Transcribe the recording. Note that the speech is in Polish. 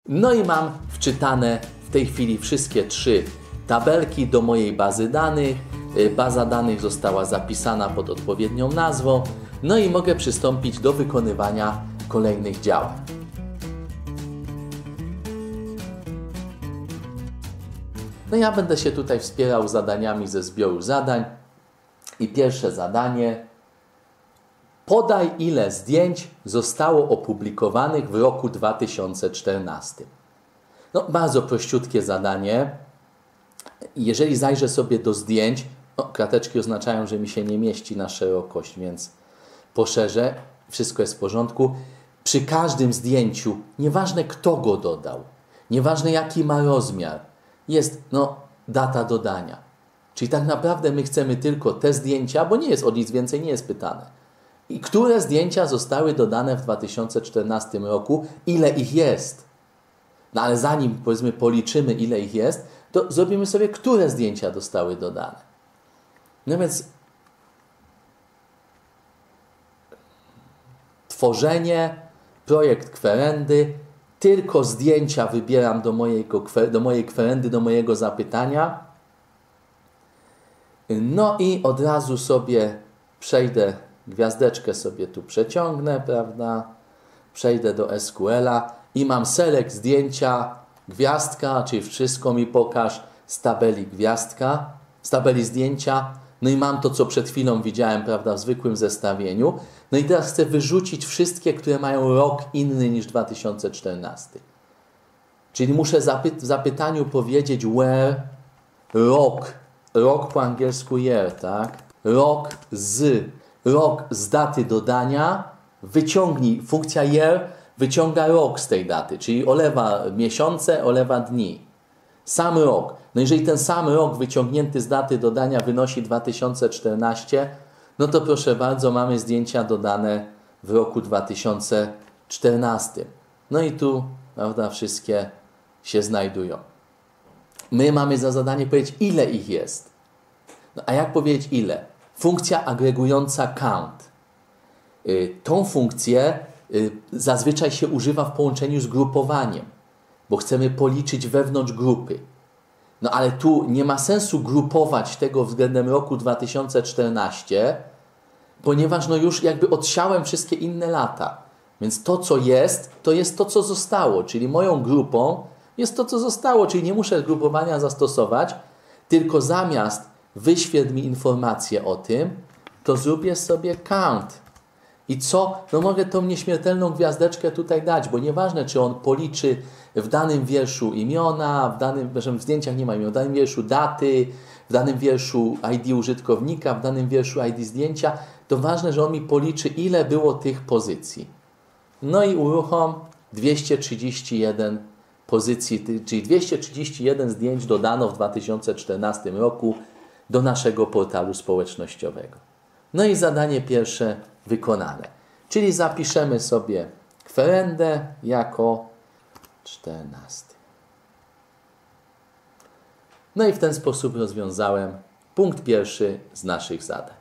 No i mam wczytane w tej chwili wszystkie 3 tabelki do mojej bazy danych. Baza danych została zapisana pod odpowiednią nazwą. No i mogę przystąpić do wykonywania kolejnych działań. No ja będę się tutaj wspierał zadaniami ze zbioru zadań. I pierwsze zadanie. Podaj, ile zdjęć zostało opublikowanych w roku 2014. No, bardzo prościutkie zadanie. Jeżeli zajrzę sobie do zdjęć, krateczki oznaczają, że mi się nie mieści na szerokość, więc poszerzę. Wszystko jest w porządku. Przy każdym zdjęciu, nieważne kto go dodał, nieważne jaki ma rozmiar, jest data dodania. Czyli tak naprawdę my chcemy tylko te zdjęcia, bo o nic więcej nie jest pytane. I które zdjęcia zostały dodane w 2014 roku, ile ich jest. No ale zanim, powiedzmy, policzymy, ile ich jest, to zrobimy sobie, które zdjęcia zostały dodane. No więc tworzenie, projekt kwerendy, tylko zdjęcia wybieram do mojej kwerendy, do mojego zapytania. No i od razu sobie przejdę, gwiazdeczkę sobie tu przeciągnę, prawda? Przejdę do SQL-a i mam select zdjęcia, gwiazdka, czyli wszystko mi pokaż z tabeli gwiazdka, z tabeli zdjęcia. No i mam to, co przed chwilą widziałem, prawda, w zwykłym zestawieniu. No i teraz chcę wyrzucić wszystkie, które mają rok inny niż 2014. Czyli muszę w zapytaniu powiedzieć where rok po angielsku year, tak? Rok z daty dodania, wyciągnij, funkcja year wyciąga rok z tej daty, czyli olewa miesiące, olewa dni. Sam rok. No jeżeli ten sam rok wyciągnięty z daty dodania wynosi 2014, no to proszę bardzo, mamy zdjęcia dodane w roku 2014. No i tu, prawda, wszystkie się znajdują. My mamy za zadanie powiedzieć, ile ich jest. No, a jak powiedzieć ile? Funkcja agregująca count. Tą funkcję zazwyczaj się używa w połączeniu z grupowaniem, bo chcemy policzyć wewnątrz grupy. No ale tu nie ma sensu grupować tego względem roku 2014, ponieważ już jakby odsiałem wszystkie inne lata. Więc to, co jest, to jest to, co zostało. Czyli moją grupą jest to, co zostało. Czyli nie muszę grupowania zastosować, tylko zamiast wyświetl mi informację o tym, to zrobię sobie count. I co? No mogę tą nieśmiertelną gwiazdeczkę tutaj dać, bo nieważne, czy on policzy w danym wierszu imiona, w zdjęciach nie ma imion, w danym wierszu daty, w danym wierszu ID użytkownika, w danym wierszu ID zdjęcia, to ważne, że on mi policzy, ile było tych pozycji. No i uruchom 231 pozycji, czyli 231 zdjęć dodano w 2014 roku do naszego portalu społecznościowego. No i zadanie pierwsze wykonane. Czyli zapiszemy sobie kwerendę jako 14. No i w ten sposób rozwiązałem punkt pierwszy z naszych zadań.